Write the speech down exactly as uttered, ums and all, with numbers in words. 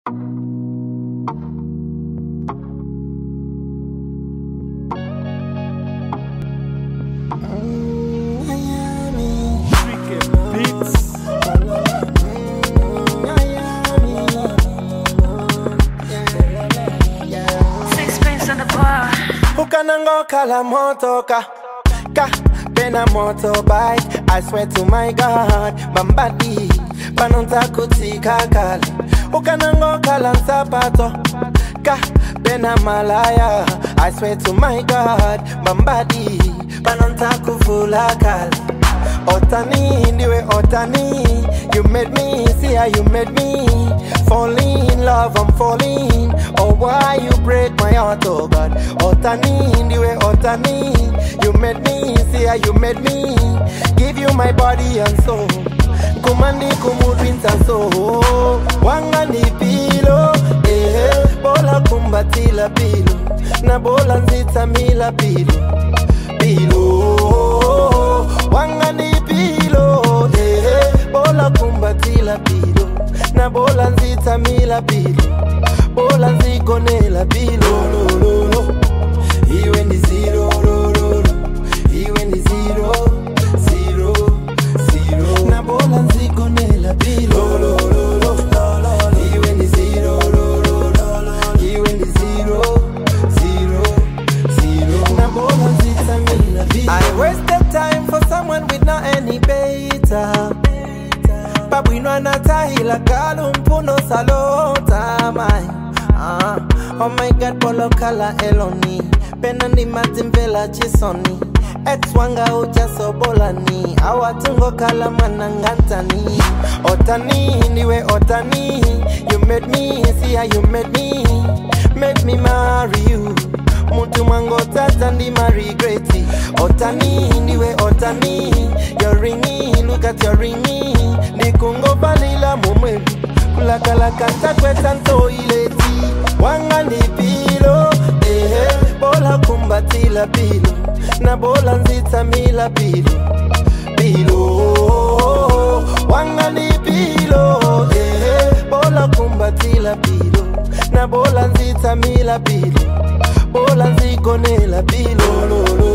Ukanango kala motoka ka pena motorbike. I swear to my God, Bambadi panonta kutika kali. Ukanango kala sapato ka pena malaya. I swear to my God, Bambadi panonta kufula kali. Otani ndiwe otani, you made me see how you made me fall in love. I'm falling. Oh, why you break my heart, oh God? Otani ndiwe otani, you made me see how you made me give you my body and soul. Kumandi kumudwinta so wanga ni pilo eh, bola kumbatila pilo na bola nzita mila pilo pilo wanga ni pilo eh, bola kumbatila pilo na bola nzita mila pilo bola nzikonela pilo lo lo lo iwe ni zero lo lo lo iwe ni zero zero zero na bola nzikonela pilo lo lo lo iwe ni zero lo lo lo iwe ni zero zero zero na bola nzita mila pilo. I wasted time for someone with not any beta. Babwino na tahila kalumpuno salota mai. Ah, oh my God, polo kala eloni. Pena ni matimvela chisoni. Ex wanga uja sobolani. Awatungo kala manangantani. Otani niwe otani. You made me see how you made me. Made me marry you. Muntu mango tata ndi ma regreti. Otani niwe otani. You're ringing, look at your ringing. Nikungo balila mumwebu. Kula kala kanta kwetanto ileti. Wanga ni pilo eh, bola kumbatila pilo na bola nzita mila pilo pilo wanga ni pilo eh, bola kumbatila pilo na bola nzita mila pilo bola nzikonela pilo lo lo